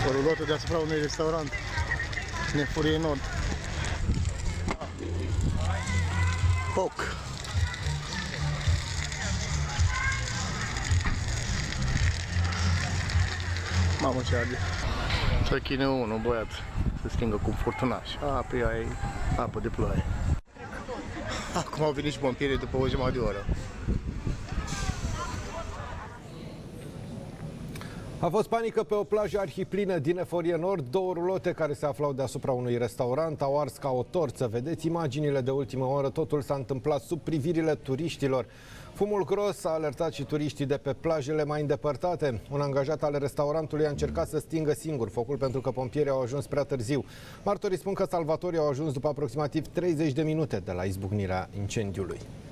O rulotă deasupra unui restaurant. Nefurie Nord. Foc. Mamă, ce arde. Să chine unul, băiat, să stingă cu furtunaș. Pe ea e apă de ploaie. Acum au venit și pompierii după o jumătate de oră. A fost panică pe o plajă arhiplină din Eforie Nord. Două rulote care se aflau deasupra unui restaurant au ars ca o torță. Vedeți imaginile de ultimă oră. Totul s-a întâmplat sub privirile turiștilor. Fumul gros a alertat și turiștii de pe plajele mai îndepărtate. Un angajat al restaurantului a încercat să stingă singur focul pentru că pompierii au ajuns prea târziu. Martorii spun că salvatorii au ajuns după aproximativ 30 de minute de la izbucnirea incendiului.